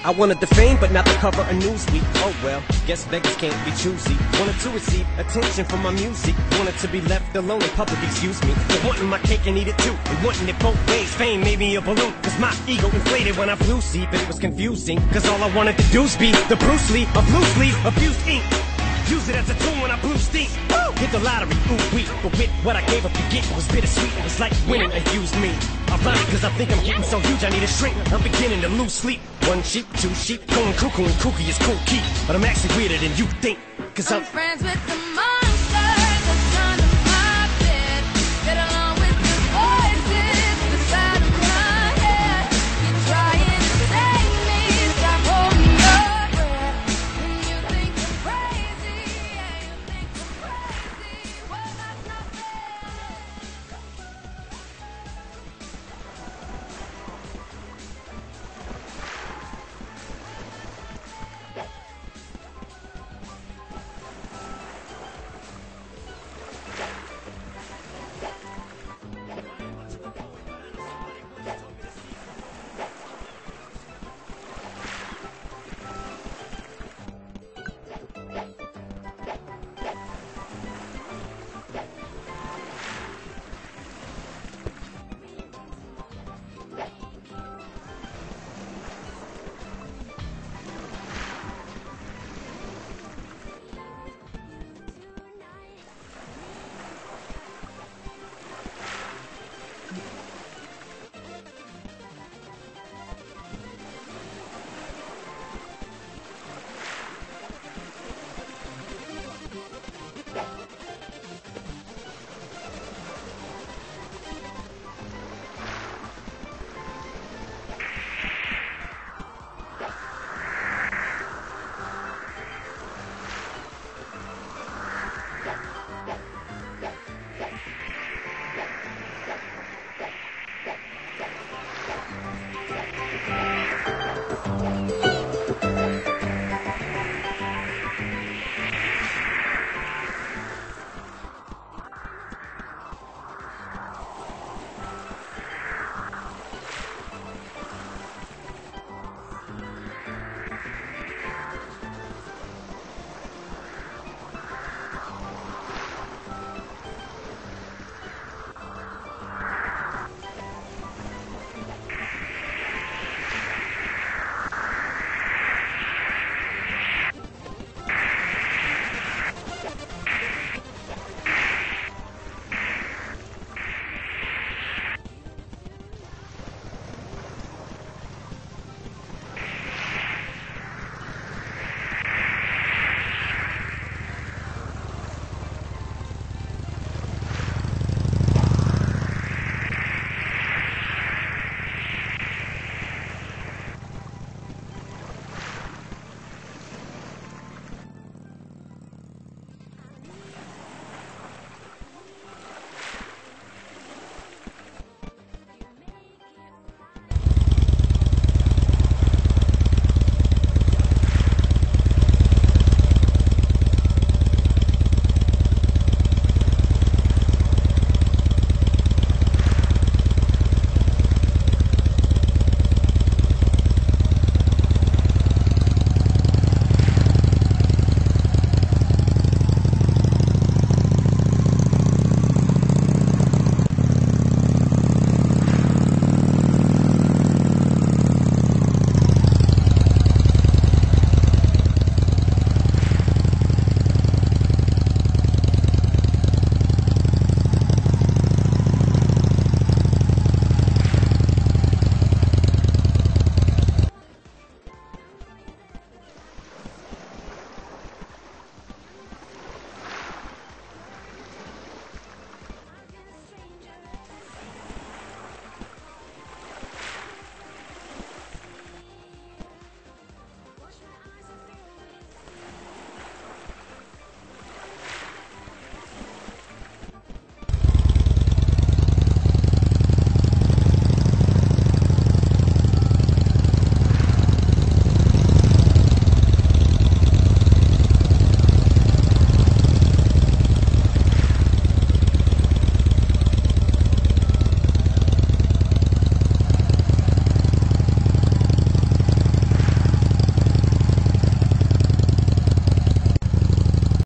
I wanted the fame, but not the cover of Newsweek. Oh well, guess beggars can't be choosy. Wanted to receive attention from my music. Wanted to be left alone in public, excuse me. But wanting my cake and eat it too. And wanting it both ways. Fame made me a balloon. Cause my ego inflated when I flew see. But it was confusing. Cause all I wanted to do was be the Bruce Lee of loose leaf abused ink. Use it as a tool when I blew steam. Woo! Hit the lottery, ooh wee. But with what I gave up to get was bittersweet. It was like winning and used me. Ironic, cause I think I'm getting so huge I need a shrink. I'm beginning to lose sleep. One sheep, two sheep, going cuckoo and kooky is cool key. But I'm actually weirder than you think. Cause I'm friends with the money.